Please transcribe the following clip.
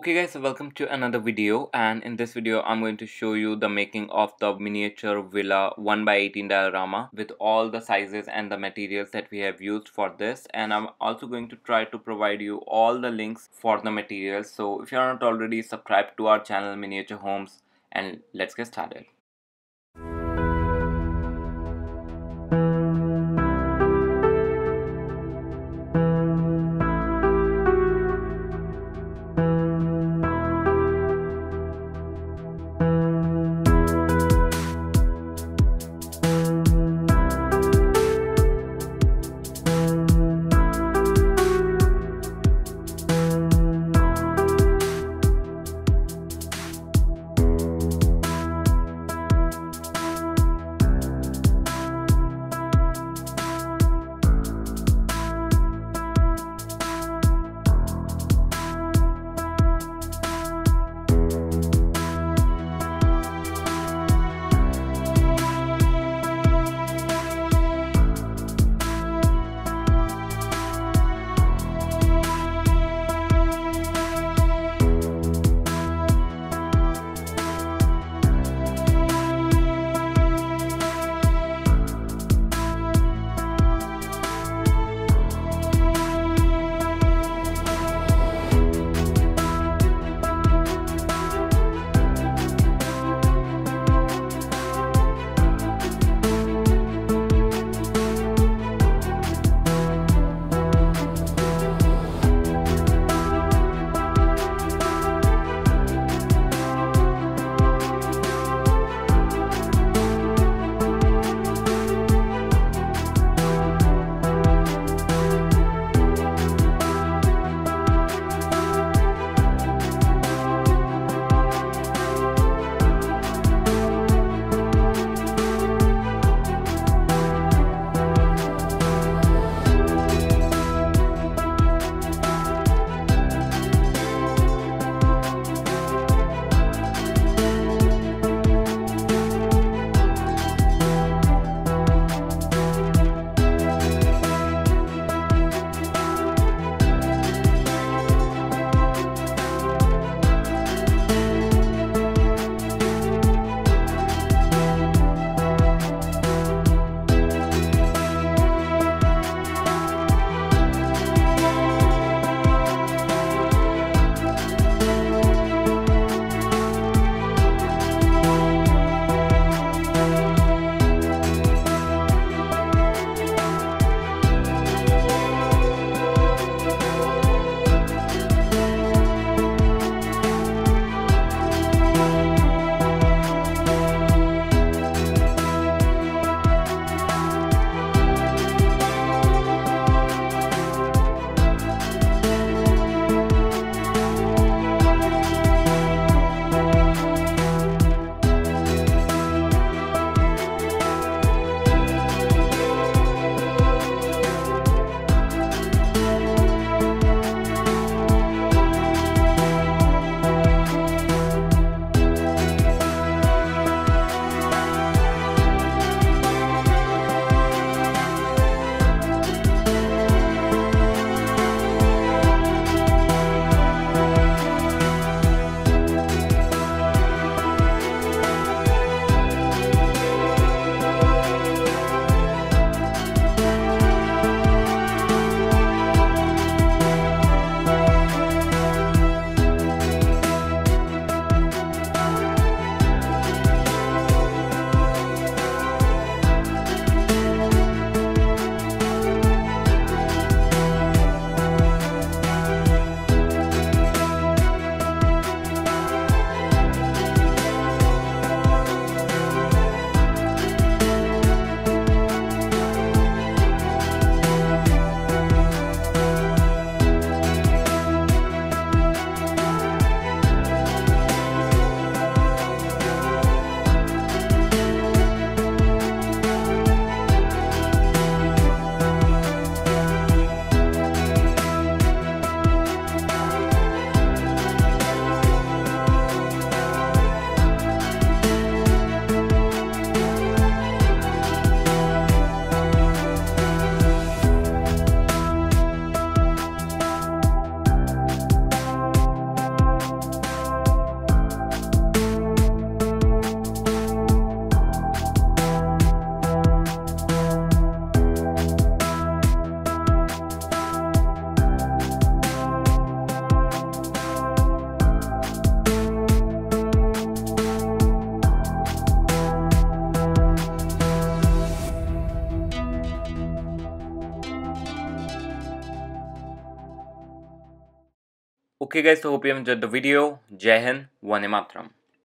Okay guys, so welcome to another video, and in this video I'm going to show you the making of the miniature villa 1 by 18 diorama with all the sizes and the materials that we have used for this. And I'm also going to try to provide you all the links for the materials. So if you're not already subscribed to our channel Miniature Homes, and let's get started. Okay guys, so hope you enjoyed the video. Jai Hind, Vande Mataram.